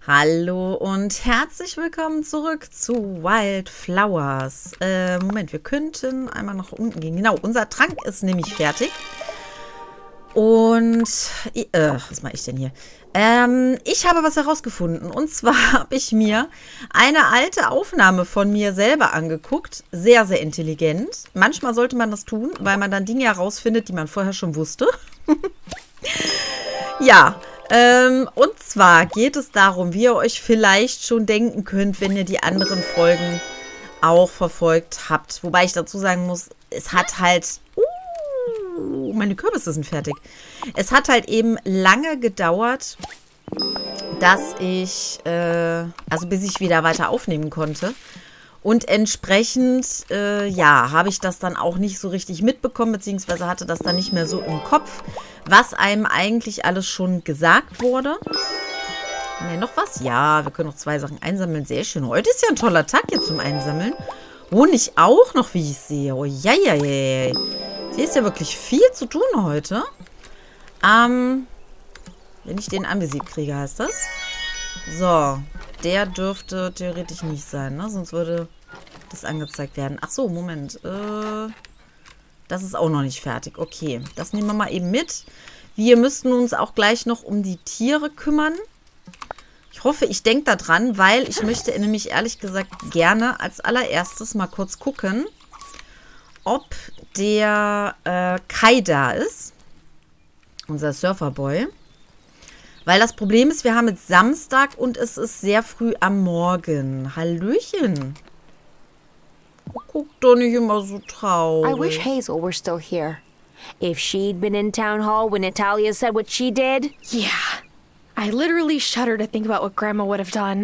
Hallo und herzlich willkommen zurück zu Wildflowers. Moment, wir könnten einmal nach unten gehen. Genau, unser Trank ist nämlich fertig. Und, was mache ich denn hier? Ich habe was herausgefunden. Und zwar habe ich mir eine alte Aufnahme von mir selber angeguckt. Sehr, sehr intelligent. Manchmal sollte man das tun, weil man dann Dinge herausfindet, die man vorher schon wusste. Ja, und zwar geht es darum, wie ihr euch vielleicht schon denken könnt, wenn ihr die anderen Folgen auch verfolgt habt. Wobei ich dazu sagen muss, es hat halt... meine Kürbisse sind fertig. Es hat halt eben lange gedauert, dass ich, also bis ich wieder weiter aufnehmen konnte. Und entsprechend, ja, habe ich das dann auch nicht so richtig mitbekommen, beziehungsweise hatte das dann nicht mehr so im Kopf, was einem eigentlich alles schon gesagt wurde. Ne, noch was? Ja, wir können noch 2 Sachen einsammeln. Sehr schön. Heute ist ja ein toller Tag hier zum Einsammeln. Honig auch noch, wie ich sehe. Oh, ja. Hier ist ja wirklich viel zu tun heute. Wenn ich den anvisiert kriege, heißt das. So, der dürfte theoretisch nicht sein, ne? Sonst würde das angezeigt werden. Ach so, Moment. Das ist auch noch nicht fertig. Okay, das nehmen wir mal eben mit. Wir müssten uns auch gleich noch um die Tiere kümmern. Ich hoffe, ich denke da dran, weil ich möchte nämlich ehrlich gesagt gerne als allererstes mal kurz gucken, ob der Kai da ist. Unser Surferboy. Weil das Problem ist, wir haben jetzt Samstag und es ist sehr früh am Morgen. Hallöchen. Guck doch nicht immer so traurig. I wish Hazel were still here. If she'd been in town hall when Natalia said what she did. Yeah. I literally shudder to think about what Grandma would have done.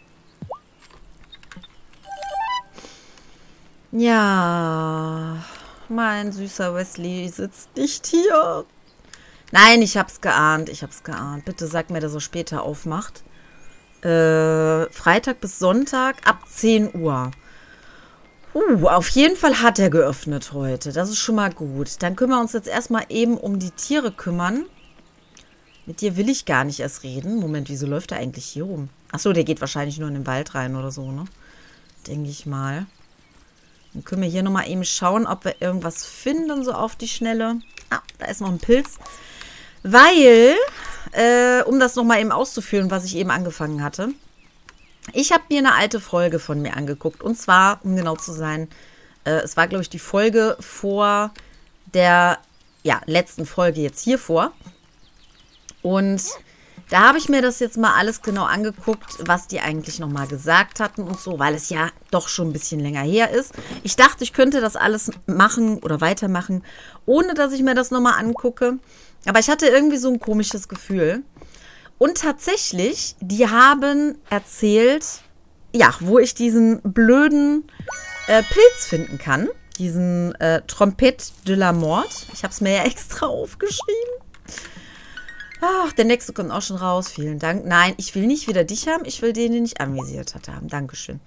Ja, mein süßer Wesley sitzt nicht hier. Nein, ich hab's geahnt, Bitte sag mir, dass er später aufmacht. Freitag bis Sonntag ab 10 Uhr. Auf jeden Fall hat er geöffnet heute. Das ist schon mal gut. Dann können wir uns jetzt erstmal eben um die Tiere kümmern. Mit dir will ich gar nicht erst reden. Moment, wieso läuft er eigentlich hier rum? Achso, der geht wahrscheinlich nur in den Wald rein oder so, ne? Denke ich mal. Dann können wir hier nochmal eben schauen, ob wir irgendwas finden, so auf die Schnelle. Ah, da ist noch ein Pilz. Weil, um das nochmal eben auszuführen, was ich eben angefangen hatte. Ich habe mir eine alte Folge von mir angeguckt. Und zwar, um genau zu sein, es war, glaube ich, die Folge vor der letzten Folge jetzt hier vor. Und da habe ich mir das jetzt mal alles genau angeguckt, was die eigentlich nochmal gesagt hatten und so, weil es ja doch schon ein bisschen länger her ist. Ich dachte, ich könnte das alles machen oder weitermachen, ohne dass ich mir das nochmal angucke. Aber ich hatte irgendwie so ein komisches Gefühl. Und tatsächlich, die haben erzählt, ja, wo ich diesen blöden Pilz finden kann. Diesen Trompette de la Mort. Ich habe es mir ja extra aufgeschrieben. Ach, der nächste kommt auch schon raus. Vielen Dank. Nein, ich will nicht wieder dich haben. Ich will den ich anvisiert haben. Dankeschön.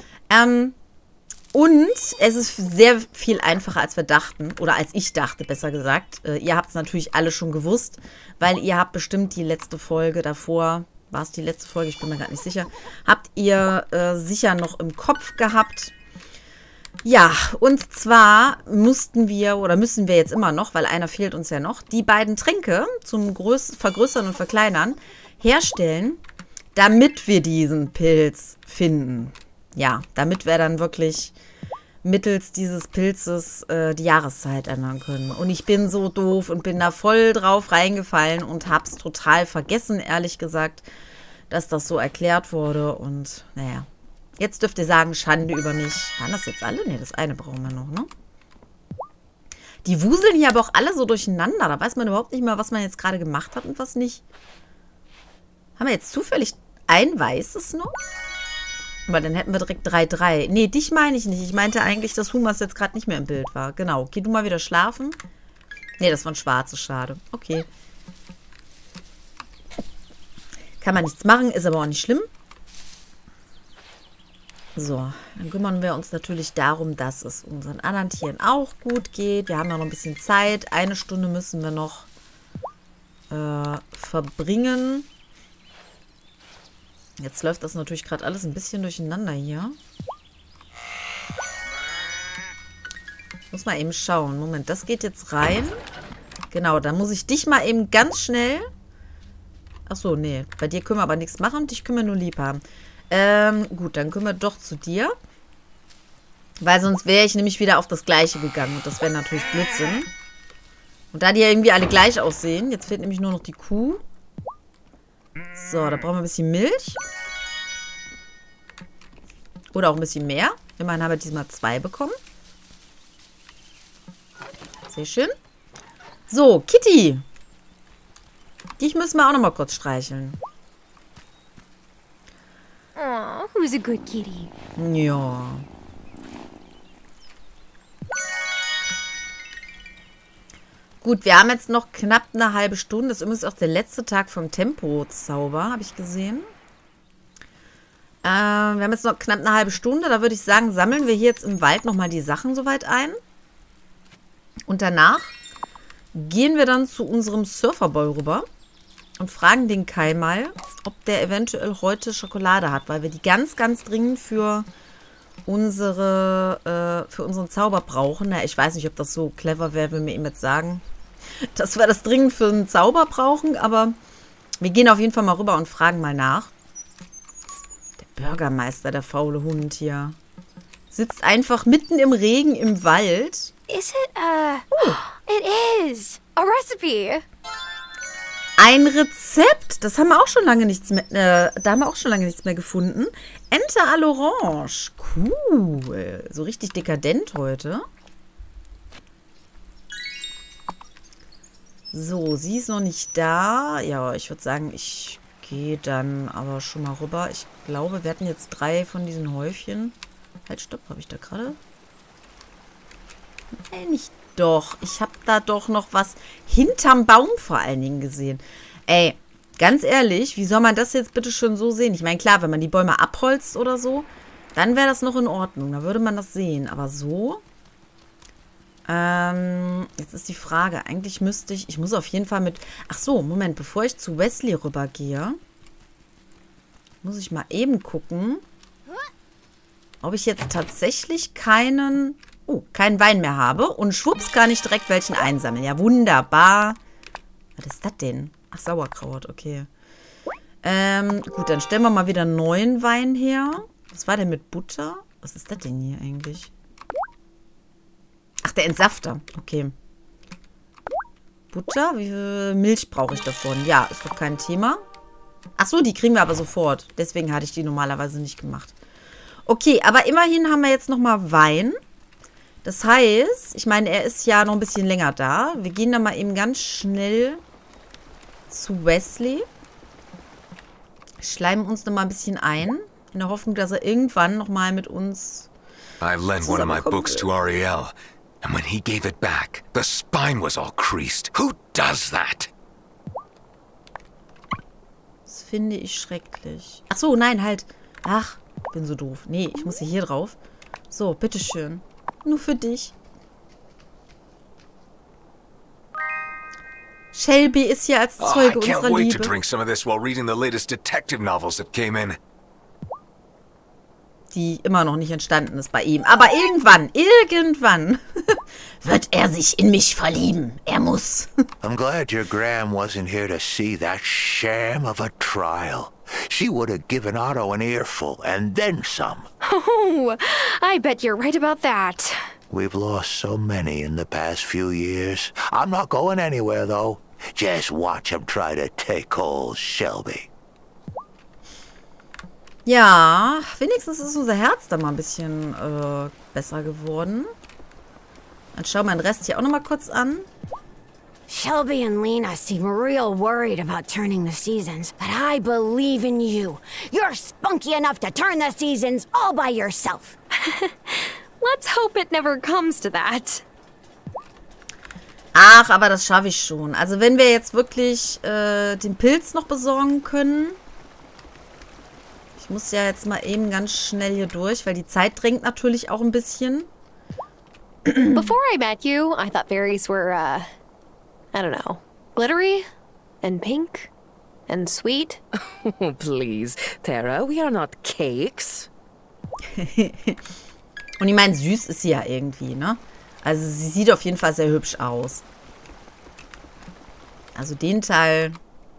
Und es ist sehr viel einfacher, als wir dachten. Oder als ich dachte, besser gesagt. Ihr habt es natürlich alle schon gewusst. Weil ihr habt bestimmt die letzte Folge davor. War es die letzte Folge? Ich bin mir gerade nicht sicher. Habt ihr sicher noch im Kopf gehabt. Ja, und zwar müssen wir jetzt immer noch, weil einer fehlt uns ja noch, die beiden Tränke zum Vergrößern und Verkleinern herstellen, damit wir diesen Pilz finden. Ja, damit wir dann wirklich mittels dieses Pilzes die Jahreszeit ändern können. Und ich bin so doof und bin da voll drauf reingefallen und hab's total vergessen, ehrlich gesagt, dass das so erklärt wurde. Und naja. Jetzt dürft ihr sagen, Schande über mich. Waren das jetzt alle? Ne, das eine brauchen wir noch, ne? Die wuseln hier aber auch alle so durcheinander. Da weiß man überhaupt nicht mehr, was man jetzt gerade gemacht hat und was nicht. Haben wir jetzt zufällig ein weißes noch? Aber dann hätten wir direkt 3-3. Ne, dich meine ich nicht. Ich meinte eigentlich, dass Humas jetzt gerade nicht mehr im Bild war. Genau. Geh du mal wieder schlafen. Ne, das war ein schwarzes. Schade. Okay. Kann man nichts machen, ist aber auch nicht schlimm. So, dann kümmern wir uns natürlich darum, dass es unseren anderen Tieren auch gut geht. Wir haben ja noch ein bisschen Zeit. 1 Stunde müssen wir noch verbringen. Jetzt läuft das natürlich gerade alles ein bisschen durcheinander hier. Muss mal eben schauen. Moment, das geht jetzt rein. Genau, dann muss ich dich mal eben ganz schnell... Achso, nee. Bei dir können wir aber nichts machen und dich können wir nur lieb haben. Gut, dann können wir doch zu dir. Weil sonst wäre ich nämlich wieder auf das Gleiche gegangen. Und das wäre natürlich Blödsinn. Und da die ja irgendwie alle gleich aussehen, jetzt fehlt nämlich nur noch die Kuh. So, da brauchen wir ein bisschen Milch. Oder auch ein bisschen mehr. Immerhin haben wir diesmal 2 bekommen. Sehr schön. So, Kitty. Dich müssen wir auch noch mal kurz streicheln. Aw, who's a good kitty? Ja. Gut, wir haben jetzt noch knapp eine halbe Stunde. Das ist übrigens auch der letzte Tag vom Tempo-Zauber, habe ich gesehen. Wir haben jetzt noch knapp eine halbe Stunde. Da würde ich sagen, sammeln wir hier jetzt im Wald nochmal die Sachen soweit ein. Und danach gehen wir dann zu unserem Surferboy rüber und fragen den Kai mal, ob der eventuell heute Schokolade hat, weil wir die ganz, ganz dringend für unseren Zauber brauchen. Na, ich weiß nicht, ob das so clever wäre, wenn wir ihm jetzt sagen, dass wir das dringend für einen Zauber brauchen, aber wir gehen auf jeden Fall mal rüber und fragen mal nach. Der Bürgermeister, der faule Hund hier, sitzt einfach mitten im Regen im Wald. Is it, it is. A recipe. Ein Rezept, das haben wir auch schon lange nichts mehr, da haben wir auch schon lange nichts mehr gefunden. Ente à l'orange, cool, so richtig dekadent heute. So, sie ist noch nicht da. Ja, ich würde sagen, ich gehe dann aber schon mal rüber. Ich glaube, wir hatten jetzt 3 von diesen Häufchen. Halt, stopp, habe ich da gerade? Nee, nicht doch. Ich habe da doch noch was hinterm Baum vor allen Dingen gesehen. Ey, ganz ehrlich, wie soll man das jetzt bitte schon so sehen? Ich meine, klar, wenn man die Bäume abholzt oder so, dann wäre das noch in Ordnung. Da würde man das sehen. Aber so? Jetzt ist die Frage. Eigentlich müsste ich muss auf jeden Fall mit... Ach so, Moment, bevor ich zu Wesley rübergehe, muss ich mal eben gucken, ob ich jetzt tatsächlich keinen Wein mehr habe. Und schwupps kann ich direkt welchen einsammeln. Ja, wunderbar. Was ist das denn? Ach, Sauerkraut, okay. Gut, dann stellen wir mal wieder einen neuen Wein her. Was war denn mit Butter? Was ist das denn hier eigentlich? Ach, der Entsafter. Okay. Butter? Wie viel Milch brauche ich davon? Ja, ist doch kein Thema. Ach so, die kriegen wir aber sofort. Deswegen hatte ich die normalerweise nicht gemacht. Okay, aber immerhin haben wir jetzt nochmal Wein. Das heißt, ich meine, er ist ja noch ein bisschen länger da. Wir gehen dann mal eben ganz schnell zu Wesley. Schleimen uns noch mal ein bisschen ein. In der Hoffnung, dass er irgendwann noch mal mit uns I lent one of my books to Ariel, and when he gave it back, the spine was all creased. Who does that? Das finde ich schrecklich. Ach so, nein, halt. Ach, bin so doof. Nee, ich muss hier drauf. So, bitteschön. Nur für dich. Shelby ist hier als Zeuge I can't unserer wait to Liebe. drink some of this while reading the latest detective novels that came in. Die immer noch nicht entstanden ist bei ihm. Aber irgendwann wird er sich in mich verlieben. Er muss. I'm glad your Gram wasn't here to see that sham of a trial. She would have given Otto an earful and then some. Oh, I bet you're right about that. We've lost so many in the past few years. I'm not going anywhere, though. Just watch him try to take old Shelby. Ja, wenigstens ist unser Herz da mal ein bisschen besser geworden. Dann schauen wir den Rest hier auch noch mal kurz an. Shelby and Lena seem real worried about turning the seasons, but I believe in you. You're spunky enough to turn the seasons all by yourself. Let's hope it never comes to that. Ach, aber das schaffe ich schon. Also wenn wir jetzt wirklich den Pilz noch besorgen können. Ich muss ja jetzt mal eben ganz schnell hier durch, weil die Zeit drängt natürlich auch ein bisschen. Before I met you, I thought berries were, I don't know, glittery and pink. And sweet? Oh, please, Tara, we are not cakes. Und ich meine, süß ist sie ja irgendwie, ne? Also sie sieht auf jeden Fall sehr hübsch aus. Also den Teil...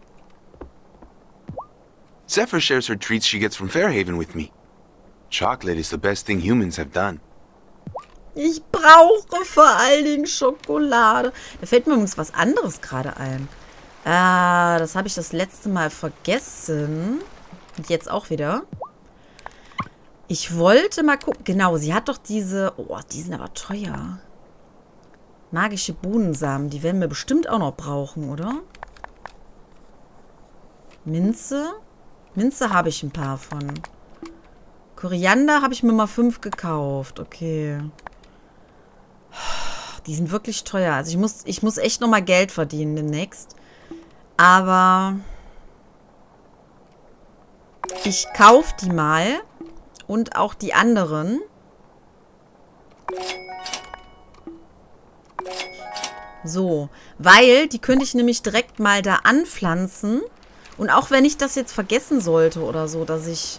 Zephyr shares her treats she gets from Fairhaven with me. Chocolate is the best thing humans have done. Ich brauche vor allen Dingen Schokolade. Da fällt mir übrigens was anderes gerade ein. Das habe ich das letzte Mal vergessen. Und jetzt auch wieder. Ich wollte mal gucken. Genau, sie hat doch diese... Oh, die sind aber teuer. Magische Bohnensamen. Die werden wir bestimmt auch noch brauchen, oder? Minze. Minze habe ich ein paar von. Koriander habe ich mir mal 5 gekauft. Okay. Die sind wirklich teuer. Also ich muss echt noch mal Geld verdienen demnächst. Aber ich kaufe die mal. Und auch die anderen. So. Weil die könnte ich nämlich direkt mal da anpflanzen. Und auch wenn ich das jetzt vergessen sollte oder so, dass ich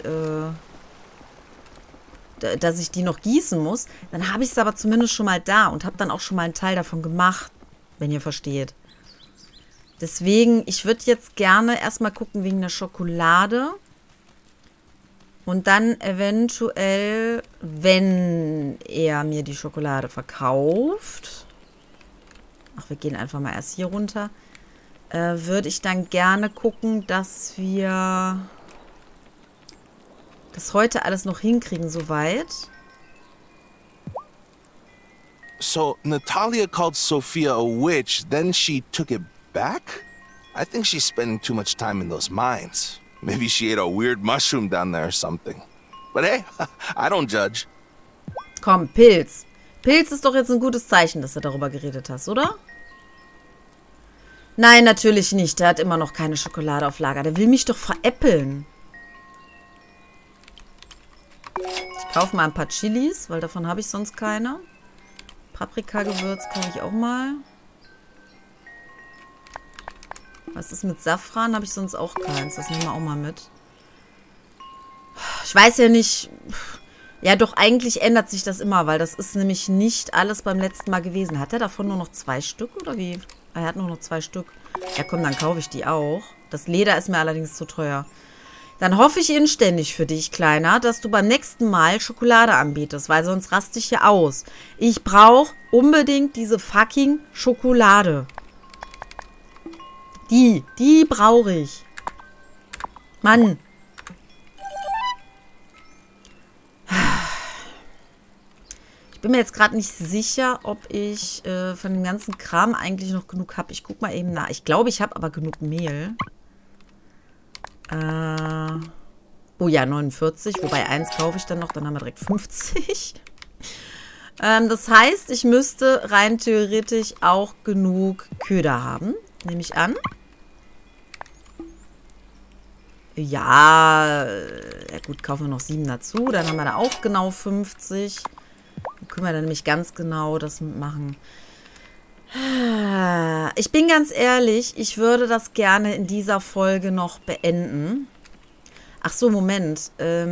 die noch gießen muss, dann habe ich es aber zumindest schon mal da und habe dann auch schon mal einen Teil davon gemacht, wenn ihr versteht. Deswegen, ich würde jetzt gerne erstmal gucken wegen der Schokolade. Und dann eventuell, wenn er mir die Schokolade verkauft. Ach, wir gehen einfach mal erst hier runter. Würde ich dann gerne gucken, dass wir das heute alles noch hinkriegen, soweit. So, Natalia called Sophia a witch, then she took it back? I think she's spending too much time in those mines. Maybe she ate a weird mushroom down there or something. But hey, I don't judge. Komm, Pilz. Pilz ist doch jetzt ein gutes Zeichen, dass du darüber geredet hast, oder? Nein, natürlich nicht. Der hat immer noch keine Schokolade auf Lager. Der will mich doch veräppeln. Ich kaufe mal ein paar Chilis, weil davon habe ich sonst keine. Paprikagewürz kaufe ich auch mal. Was ist mit Safran? Habe ich sonst auch keins. Das nehmen wir auch mal mit. Ich weiß ja nicht... Ja, doch, eigentlich ändert sich das immer, weil das ist nämlich nicht alles beim letzten Mal gewesen. Hat er davon nur noch 2 Stück oder wie? Er hat nur noch 2 Stück. Ja, komm, dann kaufe ich die auch. Das Leder ist mir allerdings zu teuer. Dann hoffe ich inständig für dich, Kleiner, dass du beim nächsten Mal Schokolade anbietest, weil sonst raste ich hier aus. Ich brauche unbedingt diese fucking Schokolade. Die brauche ich. Mann. Ich bin mir jetzt gerade nicht sicher, ob ich von dem ganzen Kram eigentlich noch genug habe. Ich gucke mal eben nach. Ich glaube, ich habe aber genug Mehl. Oh ja, 49. Wobei 1 kaufe ich dann noch. Dann haben wir direkt 50. Das heißt, ich müsste rein theoretisch auch genug Köder haben. Nehme ich an. Ja, gut, kaufen wir noch 7 dazu. Dann haben wir da auch genau 50. Dann können wir dann nämlich ganz genau das machen. Ich bin ganz ehrlich, ich würde das gerne in dieser Folge noch beenden. Ach so, Moment.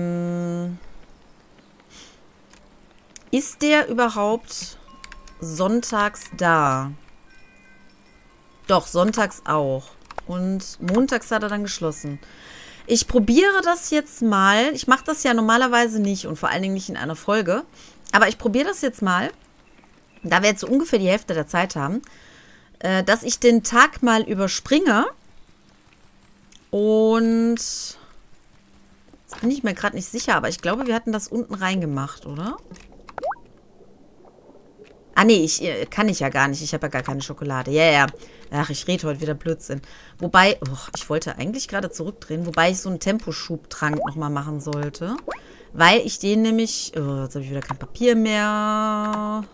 Ist der überhaupt sonntags da? Doch, sonntags auch. Und montags hat er dann geschlossen. Ich probiere das jetzt mal. Ich mache das ja normalerweise nicht und vor allen Dingen nicht in einer Folge. Aber ich probiere das jetzt mal, da wir jetzt so ungefähr die Hälfte der Zeit haben, dass ich den Tag mal überspringe. Und jetzt bin ich mir gerade nicht sicher, aber ich glaube, wir hatten das unten reingemacht, oder? Ah, nee, kann ich ja gar nicht. Ich habe ja gar keine Schokolade. Ja, ja. Ach, ich rede heute wieder Blödsinn. Wobei, ich wollte eigentlich gerade zurückdrehen, wobei ich so einen Temposchubtrank nochmal machen sollte. Weil ich den nämlich... jetzt habe ich wieder kein Papier mehr.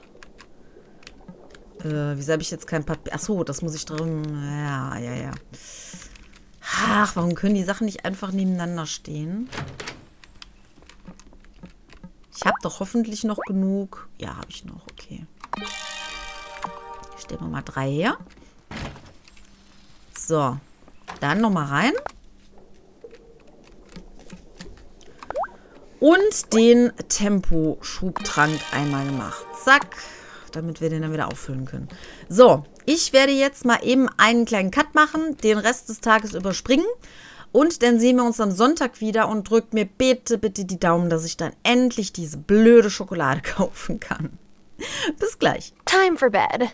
Wieso habe ich jetzt kein Papier? Achso, das muss ich drin... Ja, ja, ja. Ach, warum können die Sachen nicht einfach nebeneinander stehen? Ich habe doch hoffentlich noch genug... Ja, habe ich noch. Okay. Stellen wir mal 3 her. So. Dann nochmal rein. Und den Temposchubtrank einmal gemacht. Zack. Damit wir den dann wieder auffüllen können. So, ich werde jetzt mal eben einen kleinen Cut machen, den Rest des Tages überspringen und dann sehen wir uns am Sonntag wieder und drückt mir bitte, bitte die Daumen, dass ich dann endlich diese blöde Schokolade kaufen kann. Bis gleich. Time for bed.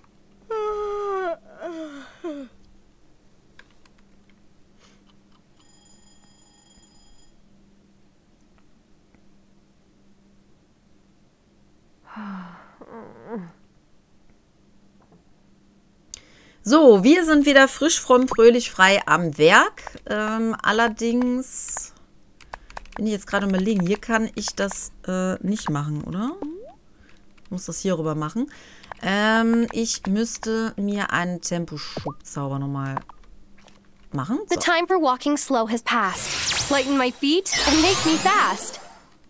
So, wir sind wieder frisch, fromm, fröhlich, frei am Werk. Allerdings bin ich jetzt gerade überlegen, hier kann ich das nicht machen, oder? Ich muss das hier rüber machen. Ich müsste mir einen Temposchubzauber nochmal machen. So. The time for walking slow has passed. Lighten my feet and make me fast.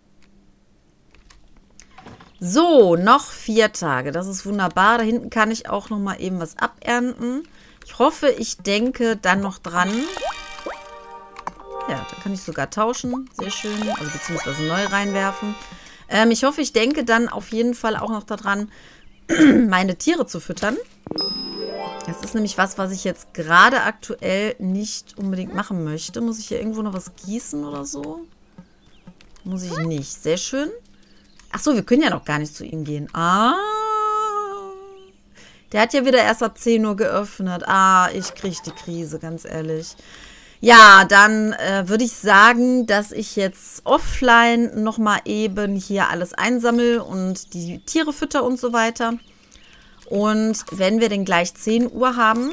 So, noch 4 Tage. Das ist wunderbar. Da hinten kann ich auch noch mal eben was abernten. Ich hoffe, ich denke dann noch dran. Ja, da kann ich sogar tauschen. Sehr schön. Also beziehungsweise neu reinwerfen. Ich hoffe, ich denke dann auf jeden Fall auch noch daran, meine Tiere zu füttern. Das ist nämlich was ich jetzt gerade aktuell nicht unbedingt machen möchte. Muss ich hier irgendwo noch was gießen oder so? Muss ich nicht. Sehr schön. Achso, wir können ja noch gar nicht zu ihm gehen. Ah. Der hat ja wieder erst ab 10 Uhr geöffnet. Ah, ich kriege die Krise, ganz ehrlich. Ja, dann würde ich sagen, dass ich jetzt offline nochmal eben hier alles einsammle und die Tiere fütter und so weiter. Und wenn wir denn gleich 10 Uhr haben,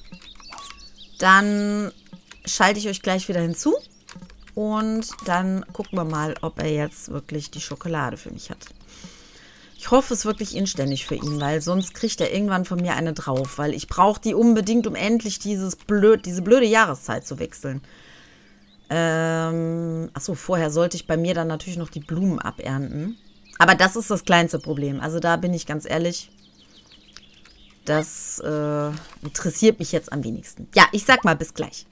dann schalte ich euch gleich wieder hinzu. Und dann gucken wir mal, ob er jetzt wirklich die Schokolade für mich hat. Ich hoffe es wirklich inständig für ihn, weil sonst kriegt er irgendwann von mir eine drauf. Weil ich brauche die unbedingt, um endlich diese blöde Jahreszeit zu wechseln. Achso, vorher sollte ich bei mir dann natürlich noch die Blumen abernten. Aber das ist das kleinste Problem. Also da bin ich ganz ehrlich, das interessiert mich jetzt am wenigsten. Ja, ich sag mal bis gleich.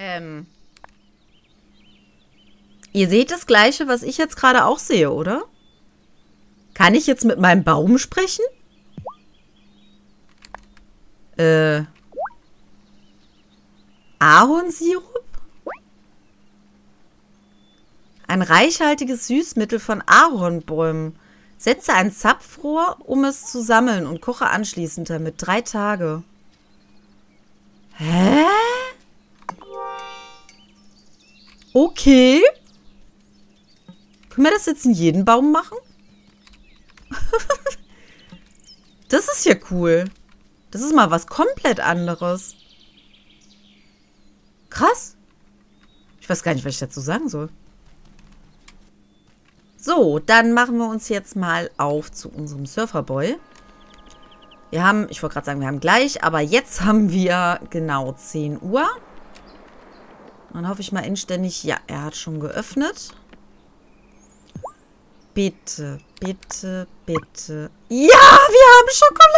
Ihr seht das Gleiche, was ich jetzt gerade auch sehe, oder? Kann ich jetzt mit meinem Baum sprechen? Ahornsirup? Ein reichhaltiges Süßmittel von Ahornbäumen. Setze ein Zapfrohr, um es zu sammeln und koche anschließend damit 3 Tage. Hä? Okay. Können wir das jetzt in jeden Baum machen? Das ist ja cool. Das ist mal was komplett anderes. Krass. Ich weiß gar nicht, was ich dazu sagen soll. So, dann machen wir uns jetzt mal auf zu unserem Surferboy. Wir haben, ich wollte gerade sagen, wir haben gleich, aber jetzt haben wir genau 10 Uhr. Dann hoffe ich mal inständig, ja, er hat schon geöffnet. Bitte, bitte, bitte. Ja, wir haben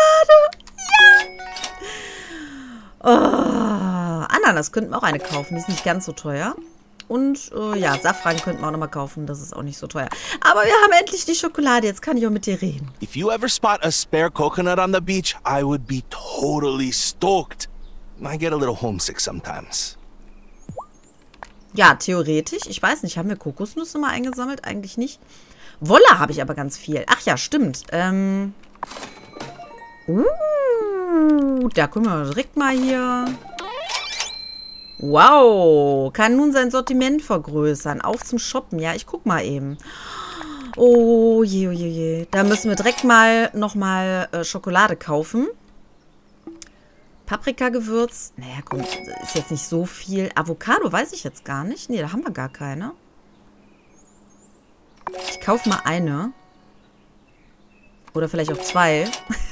Schokolade. Ja. Oh, Ananas könnten wir auch eine kaufen. Die ist nicht ganz so teuer. Und ja, Safran könnten wir auch nochmal kaufen. Das ist auch nicht so teuer. Aber wir haben endlich die Schokolade. Jetzt kann ich auch mit dir reden. If you ever spot a spare coconut on the beach, I would be totally stoked. I get a little homesick sometimes. Ja, theoretisch. Ich weiß nicht, haben wir Kokosnüsse mal eingesammelt? Eigentlich nicht. Wolle habe ich aber ganz viel. Ach ja, stimmt. Da können wir direkt mal hier. Wow. Kann nun sein Sortiment vergrößern. Auf zum Shoppen. Ja, ich guck mal eben. Oh je, oh je, je. Da müssen wir direkt mal nochmal Schokolade kaufen. Paprikagewürz. Naja, komm, ist jetzt nicht so viel. Avocado weiß ich jetzt gar nicht. Nee, da haben wir gar keine. Ich kaufe mal eine. Oder vielleicht auch 2.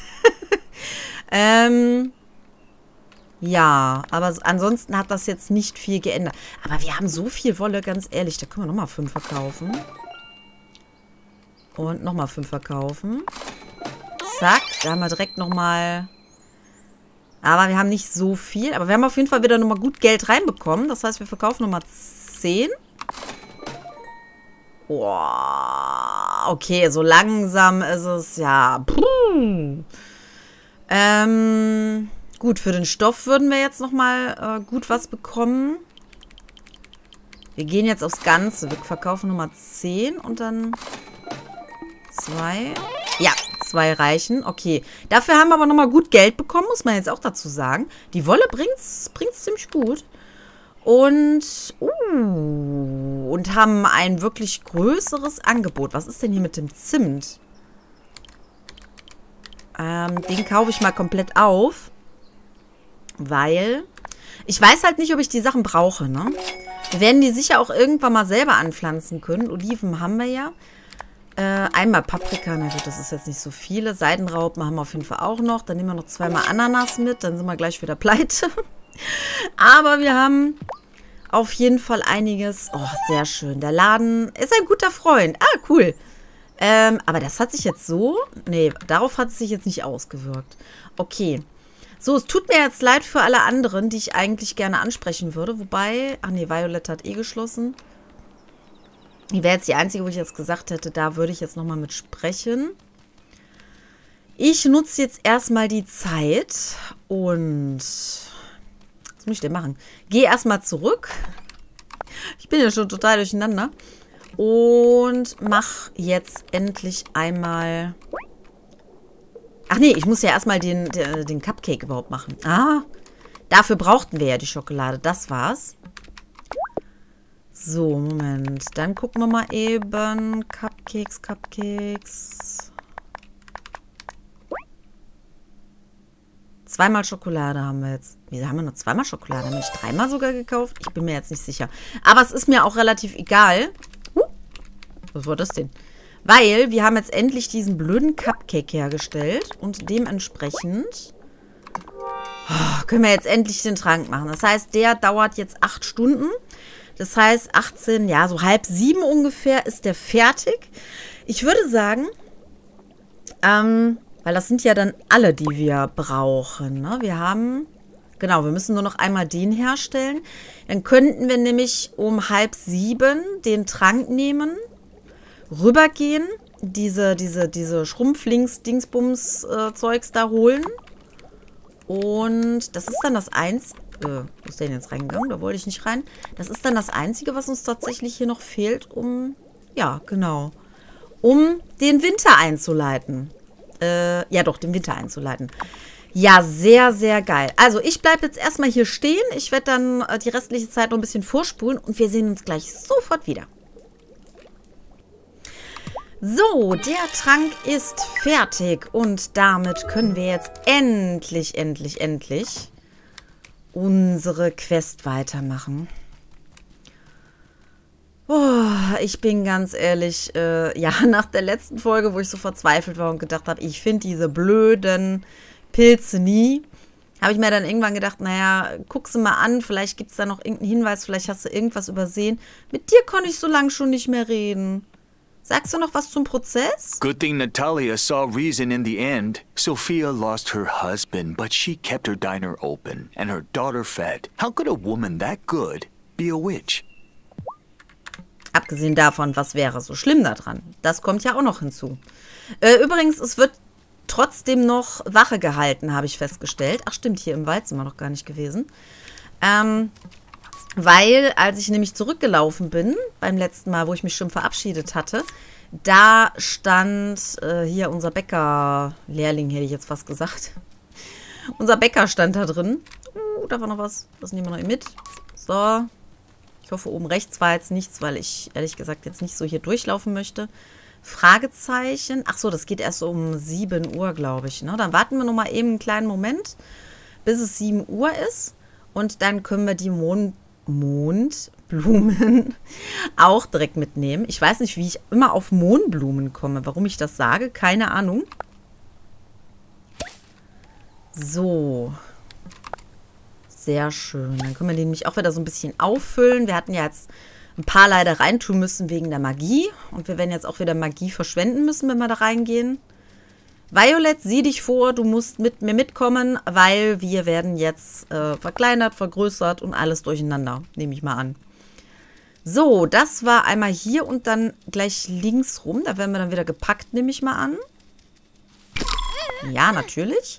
Ja, aber ansonsten hat das jetzt nicht viel geändert. Aber wir haben so viel Wolle, ganz ehrlich. Da können wir nochmal 5 verkaufen. Und nochmal 5 verkaufen. Zack, da haben wir direkt nochmal... Aber wir haben nicht so viel. Aber wir haben auf jeden Fall wieder nochmal gut Geld reinbekommen. Das heißt, wir verkaufen nochmal 10. Boah, okay, so langsam ist es ja. Gut, für den Stoff würden wir jetzt nochmal gut was bekommen. Wir gehen jetzt aufs Ganze. Wir verkaufen Nummer 10 und dann 2. Ja, 2 reichen. Okay. Dafür haben wir aber nochmal gut Geld bekommen, muss man jetzt auch dazu sagen. Die Wolle bringt's ziemlich gut. Und haben ein wirklich größeres Angebot. Was ist denn hier mit dem Zimt? Den kaufe ich mal komplett auf. Weil ich weiß halt nicht, ob ich die Sachen brauche, ne? Wir werden die sicher auch irgendwann mal selber anpflanzen können. Oliven haben wir ja. Einmal Paprika, na gut, das ist jetzt nicht so viele. Seidenraupen haben wir auf jeden Fall auch noch. Dann nehmen wir noch 2 Mal Ananas mit, dann sind wir gleich wieder pleite. Aber wir haben auf jeden Fall einiges. Oh, sehr schön. Der Laden ist ein guter Freund. Ah, cool. Aber das hat sich jetzt so... Nee, darauf hat es sich jetzt nicht ausgewirkt. Okay. So, es tut mir jetzt leid für alle anderen, die ich eigentlich gerne ansprechen würde. Wobei... Ach nee, Violet hat eh geschlossen. Die wäre jetzt die einzige, wo ich jetzt gesagt hätte, da würde ich jetzt nochmal mit sprechen. Ich nutze jetzt erstmal die Zeit und... Was muss ich denn machen? Gehe erstmal zurück. Ich bin ja schon total durcheinander. Und mach jetzt endlich einmal... Ach nee, ich muss ja erstmal den Cupcake überhaupt machen. Ah, dafür brauchten wir ja die Schokolade. Das war's. So, Moment. Dann gucken wir mal eben. Cupcakes. Zweimal Schokolade haben wir jetzt. Wieso haben wir nur 2-mal Schokolade? Haben wir nicht 3-mal sogar gekauft? Ich bin mir jetzt nicht sicher. Aber es ist mir auch relativ egal. Was war das denn? Weil wir haben jetzt endlich diesen blöden Cupcake hergestellt. Und dementsprechend können wir jetzt endlich den Trank machen. Das heißt, der dauert jetzt 8 Stunden. Das heißt, 18, ja, so 6:30 ungefähr ist der fertig. Ich würde sagen, weil das sind ja dann alle, die wir brauchen. Ne? Wir haben, genau, wir müssen nur noch einmal den herstellen. Dann könnten wir nämlich um 6:30 den Trank nehmen, rübergehen, diese Schrumpflings-Dingsbums-Zeugs da holen. Und das ist dann das Einzige. Wo ist der denn jetzt reingegangen? Da wollte ich nicht rein. Das ist dann das Einzige, was uns tatsächlich hier noch fehlt, ja, genau. Um den Winter einzuleiten. Ja doch, den Winter einzuleiten. Ja, sehr, sehr geil. Also, ich bleibe jetzt erstmal hier stehen. Ich werde dann die restliche Zeit noch ein bisschen vorspulen und wir sehen uns gleich sofort wieder. So, der Trank ist fertig und damit können wir jetzt endlich unsere Quest weitermachen. Oh, ich bin ganz ehrlich, ja, nach der letzten Folge, wo ich so verzweifelt war und gedacht habe, ich finde diese blöden Pilze nie, habe ich mir dann irgendwann gedacht, naja, guck sie mal an, vielleicht gibt es da noch irgendeinen Hinweis, vielleicht hast du irgendwas übersehen. Mit dir konnte ich so lange schon nicht mehr reden. Sagst du noch was zum Prozess? Good thing Natalia saw reason in the end. Sophia lost her husband, but she kept her diner open and her daughter fed. How could a woman that good be a witch? Abgesehen davon, was wäre so schlimm daran? Das kommt ja auch noch hinzu. Übrigens, es wird trotzdem noch Wache gehalten, habe ich festgestellt. Ach stimmt, hier im Wald sind wir noch gar nicht gewesen. Weil, als ich nämlich zurückgelaufen bin, beim letzten Mal, wo ich mich schon verabschiedet hatte, da stand hier unser Bäcker-Lehrling, hätte ich jetzt fast gesagt. Unser Bäcker stand da drin. Da war noch was. Das nehmen wir noch mit. So. Ich hoffe, oben rechts war jetzt nichts, weil ich, ehrlich gesagt, jetzt nicht so hier durchlaufen möchte. Fragezeichen. Ach so, das geht erst um 7 Uhr, glaube ich. Ne? Dann warten wir noch mal eben einen kleinen Moment, bis es 7 Uhr ist. Und dann können wir die Mondblumen auch direkt mitnehmen. Ich weiß nicht, wie ich immer auf Mohnblumen komme. Warum ich das sage, keine Ahnung. So. Sehr schön. Dann können wir den nämlich auch wieder so ein bisschen auffüllen. Wir hatten ja jetzt ein paar leider reintun müssen wegen der Magie. Und wir werden jetzt auch wieder Magie verschwenden müssen, wenn wir da reingehen. Violet, sieh dich vor, du musst mit mir mitkommen, weil wir werden jetzt verkleinert, vergrößert und alles durcheinander, nehme ich mal an. So, das war einmal hier und dann gleich links rum. Da werden wir dann wieder gepackt, nehme ich mal an. Ja, natürlich.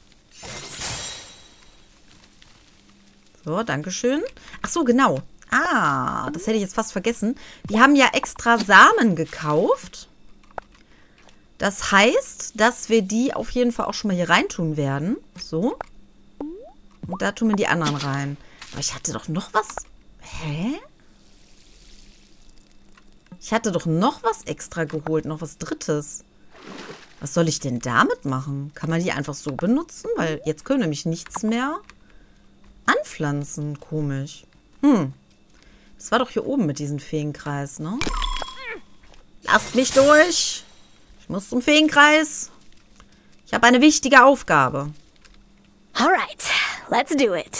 So, dankeschön. Ach so, genau. Ah, das hätte ich jetzt fast vergessen. Wir haben ja extra Samen gekauft. Das heißt, dass wir die auf jeden Fall auch schon mal hier reintun werden. So. Und da tun wir die anderen rein. Aber ich hatte doch noch was. Hä? Ich hatte doch noch was extra geholt. Noch was Drittes. Was soll ich denn damit machen? Kann man die einfach so benutzen? Weil jetzt können wir nämlich nichts mehr anpflanzen. Komisch. Das war doch hier oben mit diesem Feenkreis, ne? Lasst mich durch. Ich muss zum Feenkreis. Ich habe eine wichtige Aufgabe. Alright, let's do it.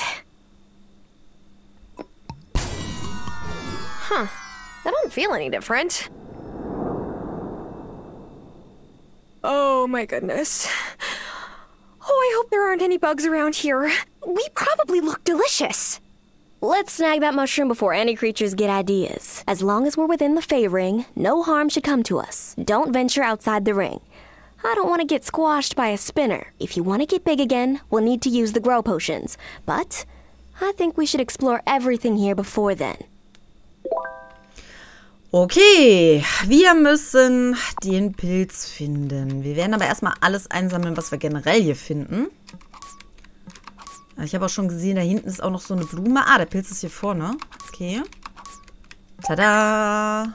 Huh. I don't feel any different. Oh my goodness. Oh, I hope there aren't any bugs around here. We probably look delicious. Let's snag that mushroom before any creatures get ideas. As long as we're within the Fey Ring, no harm should come to us. Don't venture outside the ring. I don't want to get squashed by a spinner. If you want to get big again, we'll need to use the grow potions. But I think we should explore everything here before then. Okay, wir müssen den Pilz finden. Wir werden aber erstmal alles einsammeln, was wir generell hier finden. Ich habe auch schon gesehen, da hinten ist auch noch so eine Blume. Ah, der Pilz ist hier vorne. Okay. Tada!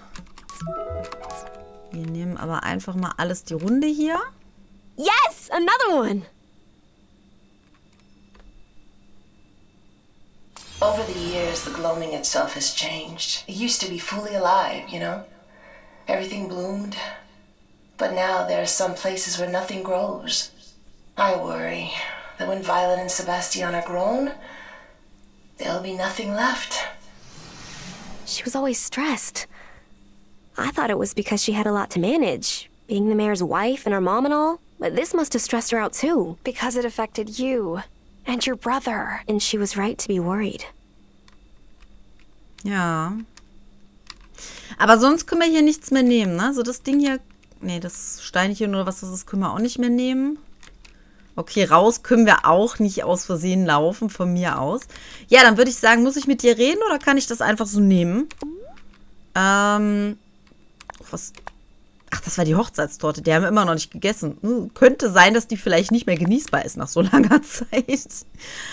Wir nehmen aber einfach mal alles die Runde hier. Yes, another one! Over the years, the gloaming itself has changed. It used to be fully alive, you know? Everything bloomed. But now there are some places where nothing grows. I worry that when Violet and Sebastian are grown, there'll be nothing left. She was always stressed. I thought it was because she had a lot to manage, being the mayor's wife and her mom and all. But this must have stressed her out too. Because it affected you. And your brother. And she was right to be worried. Ja. Aber sonst können wir hier nichts mehr nehmen, ne? So das Ding hier. Nee, das Steinchen oder was das ist, können wir auch nicht mehr nehmen. Okay, raus können wir auch nicht aus Versehen laufen, von mir aus. Ja, dann würde ich sagen, muss ich mit dir reden oder kann ich das einfach so nehmen? Was? Ach, das war die Hochzeitstorte. Die haben wir immer noch nicht gegessen. Könnte sein, dass die vielleicht nicht mehr genießbar ist nach so langer Zeit.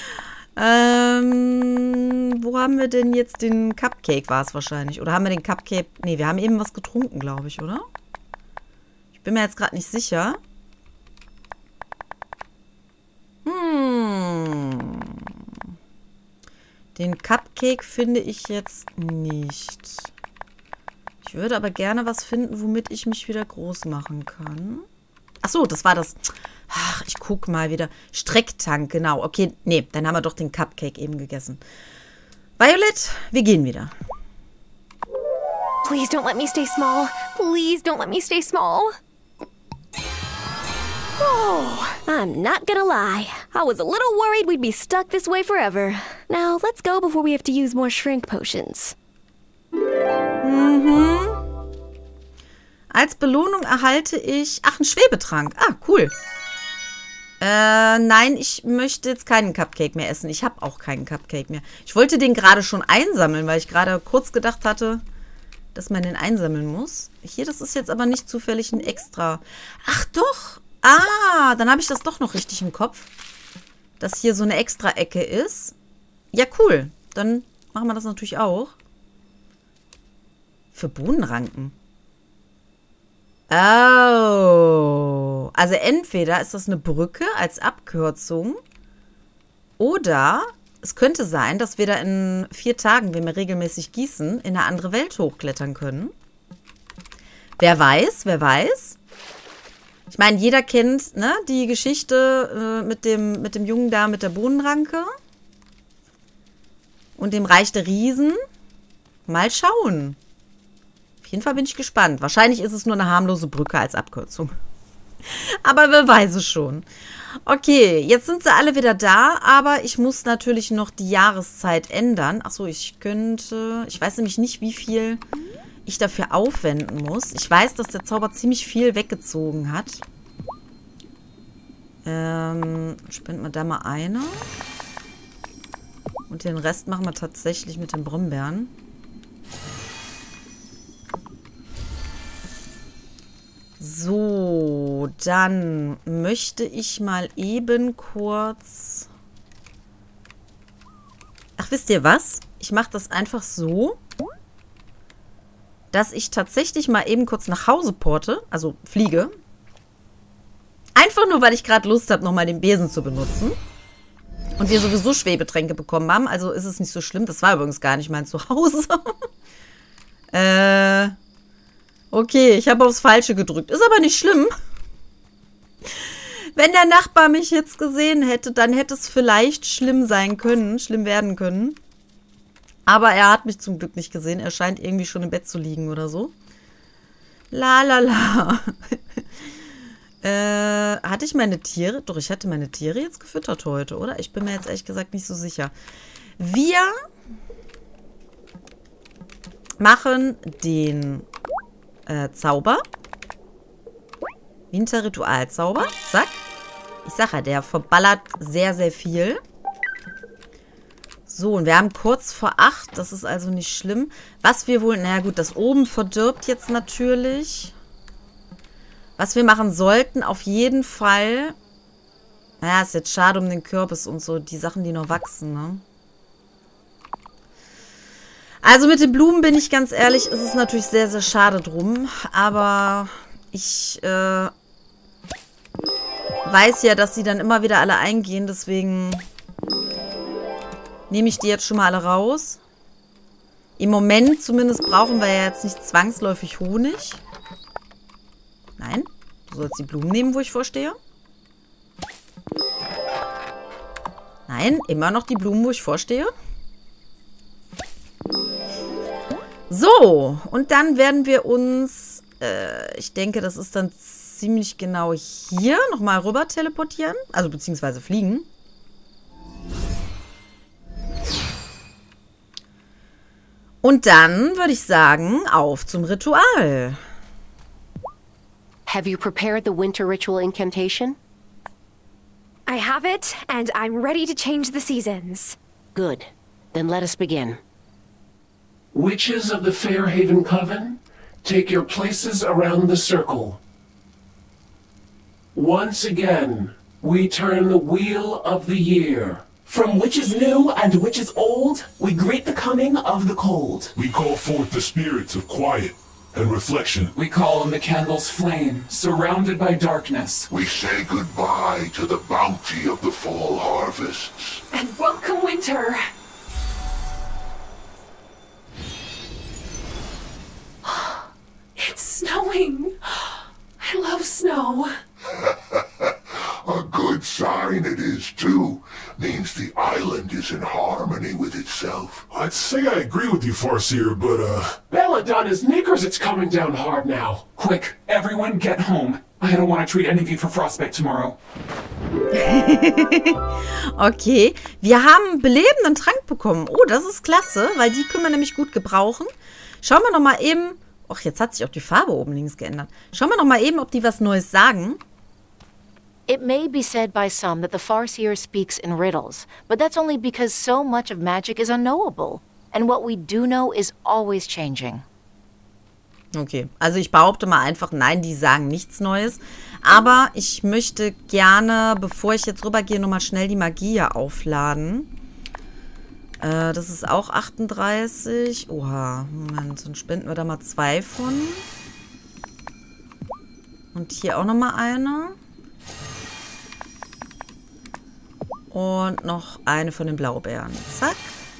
Wo haben wir denn jetzt den Cupcake? War es wahrscheinlich. Oder haben wir den Cupcake? Nee, wir haben eben was getrunken, glaube ich, oder? Ich bin mir jetzt gerade nicht sicher. Den Cupcake finde ich jetzt nicht. Ich würde aber gerne was finden, womit ich mich wieder groß machen kann. Ach so, das war das. Ach, ich guck mal wieder. Strecktank, genau. Okay, nee, dann haben wir doch den Cupcake eben gegessen. Violet, wir gehen wieder. Please don't let me stay small. Please don't let me stay small. Oh, I'm not gonna lie. I was a little worried we'd be stuck this way forever. Now, let's go before we have to use more shrink potions. Als Belohnung erhalte ich... Ach, einen Schwebetrank. Ah, cool. Nein, ich möchte jetzt keinen Cupcake mehr essen. Ich habe auch keinen Cupcake mehr. Ich wollte den gerade schon einsammeln, weil ich gerade kurz gedacht hatte, dass man den einsammeln muss. Hier, das ist jetzt aber nicht zufällig ein Extra. Ach doch. Ah, dann habe ich das doch noch richtig im Kopf. Dass hier so eine Extra-Ecke ist. Ja, cool. Dann machen wir das natürlich auch. Für Bohnenranken. Oh. Also entweder ist das eine Brücke als Abkürzung. Oder es könnte sein, dass wir da in 4 Tagen, wenn wir regelmäßig gießen, in eine andere Welt hochklettern können. Wer weiß, wer weiß. Ich meine, jeder kennt, ne, die Geschichte mit dem Jungen da mit der Bohnenranke. Und dem Reich der Riesen. Mal schauen. Auf jeden Fall bin ich gespannt. Wahrscheinlich ist es nur eine harmlose Brücke als Abkürzung. Aber wer weiß es schon. Okay, jetzt sind sie alle wieder da, aber ich muss natürlich noch die Jahreszeit ändern. Achso, ich weiß nämlich nicht, wie viel ich dafür aufwenden muss. Ich weiß, dass der Zauber ziemlich viel weggezogen hat. Spenden wir da mal eine. Und den Rest machen wir tatsächlich mit den Brombeeren. So, dann möchte ich mal eben kurz... Ach, wisst ihr was? Ich mache das einfach so, dass ich tatsächlich mal eben kurz nach Hause porte, also fliege. Einfach nur, weil ich gerade Lust habe, nochmal den Besen zu benutzen. Und wir sowieso Schwebetränke bekommen haben, also ist es nicht so schlimm. Das war übrigens gar nicht mein Zuhause. Okay, ich habe aufs Falsche gedrückt. Ist aber nicht schlimm. Wenn der Nachbar mich jetzt gesehen hätte, dann hätte es vielleicht schlimm werden können. Aber er hat mich zum Glück nicht gesehen. Er scheint irgendwie schon im Bett zu liegen oder so. La la la. Hatte ich meine Tiere? Doch, ich hatte meine Tiere jetzt gefüttert heute, oder? Ich bin mir jetzt ehrlich gesagt nicht so sicher. Wir machen den Zauber. Winterritualzauber. Zack. Ich sag ja, der verballert sehr, sehr viel. So, und wir haben kurz vor 8. Das ist also nicht schlimm. Was wir wohl... Naja gut, das oben verdirbt jetzt natürlich. Was wir machen sollten, auf jeden Fall... Naja, ist jetzt schade um den Kürbis und so. Die Sachen, die noch wachsen, ne? Also mit den Blumen, bin ich ganz ehrlich, ist es natürlich sehr, sehr schade drum. Aber ich weiß ja, dass sie dann immer wieder alle eingehen. Deswegen nehme ich die jetzt schon mal alle raus. Im Moment zumindest brauchen wir ja jetzt nicht zwangsläufig Honig. Nein, du sollst die Blumen nehmen, wo ich vorstehe. Nein, immer noch die Blumen, wo ich vorstehe. So, und dann werden wir uns, ich denke, das ist dann ziemlich genau hier, nochmal rüber teleportieren. Also beziehungsweise fliegen. Und dann würde ich sagen, auf zum Ritual. Have you prepared the winter ritual incantation? I have it, and I'm ready to change the seasons. Good. Then let us begin. Witches of the Fairhaven Coven, take your places around the circle. Once again, we turn the wheel of the year. From witches new and witches old, we greet the coming of the cold. We call forth the spirits of quiet and reflection. We call on the candle's flame, surrounded by darkness. We say goodbye to the bounty of the fall harvests. And welcome winter. It's snowing. I love snow. A good sign it is, too. Means the island is in harmony with itself. I'd say I agree with you, Farseer, but, Belladonna's knickers, it's coming down hard now. Quick, everyone get home. I don't want to treat any of you for frostbite tomorrow. Okay, wir haben einen belebenden Trank bekommen. Oh, das ist klasse, weil die können wir nämlich gut gebrauchen. Schauen wir noch mal eben... Och, jetzt hat sich auch die Farbe oben links geändert. Schauen wir noch mal eben, ob die was Neues sagen. It may be said by some that the Farseer speaks in riddles, but that's only because so much of magic is unknowable. And what we do know is always changing. Okay, also ich behaupte mal einfach, nein, die sagen nichts Neues. Aber ich möchte gerne, bevor ich jetzt rübergehe, nochmal schnell die Magie hier aufladen. Das ist auch 38. Oha, Moment, dann spenden wir da mal 2 von. Und hier auch nochmal eine. Und noch eine von den Blaubeeren. Zack.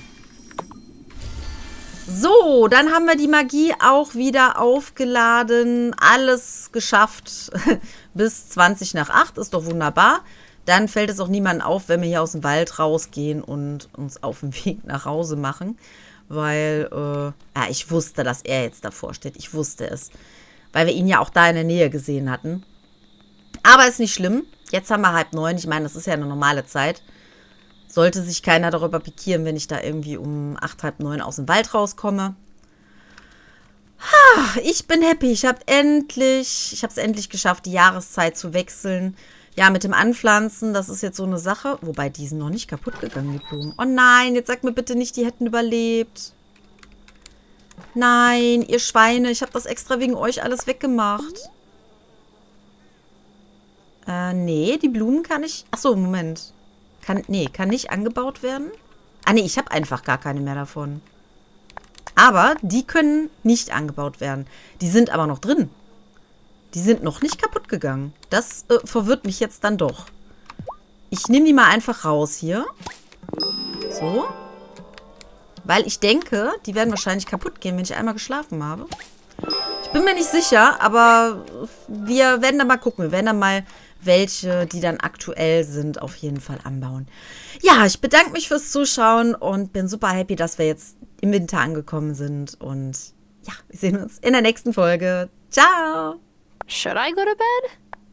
So, dann haben wir die Magie auch wieder aufgeladen. Alles geschafft. Bis 20 nach 8. Ist doch wunderbar. Dann fällt es auch niemandem auf, wenn wir hier aus dem Wald rausgehen und uns auf den Weg nach Hause machen. Weil, ich wusste, dass er jetzt davor steht. Ich wusste es. Weil wir ihn ja auch da in der Nähe gesehen hatten. Aber ist nicht schlimm. Jetzt haben wir 8:30. Ich meine, das ist ja eine normale Zeit. Sollte sich keiner darüber pikieren, wenn ich da irgendwie um 8, 8:30 aus dem Wald rauskomme. Ich bin happy. Ich habe es endlich geschafft, die Jahreszeit zu wechseln. Ja, mit dem Anpflanzen, das ist jetzt so eine Sache. Wobei, die sind noch nicht kaputt gegangen, die Blumen. Oh nein, jetzt sagt mir bitte nicht, die hätten überlebt. Nein, ihr Schweine, ich habe das extra wegen euch alles weggemacht. Nee, die Blumen kann ich... Achso, Moment. Kann nicht angebaut werden? Ah, nee, ich habe einfach gar keine mehr davon. Aber die können nicht angebaut werden. Die sind aber noch drin. Die sind noch nicht kaputt gegangen. Das verwirrt mich jetzt dann doch. Ich nehme die mal einfach raus hier. So. Weil ich denke, die werden wahrscheinlich kaputt gehen, wenn ich einmal geschlafen habe. Ich bin mir nicht sicher, aber wir werden dann mal gucken. Wir werden dann mal welche, die dann aktuell sind, auf jeden Fall anbauen. Ja, ich bedanke mich fürs Zuschauen und bin super happy, dass wir jetzt im Winter angekommen sind. Und ja, wir sehen uns in der nächsten Folge. Ciao! Should I go to bed?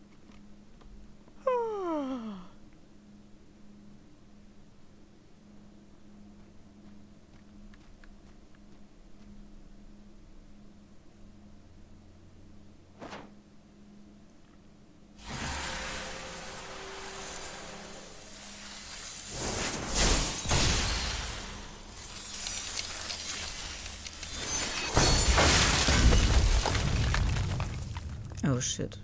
Oh, shit.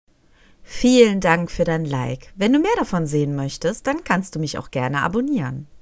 Vielen Dank für dein Like. Wenn du mehr davon sehen möchtest, dann kannst du mich auch gerne abonnieren.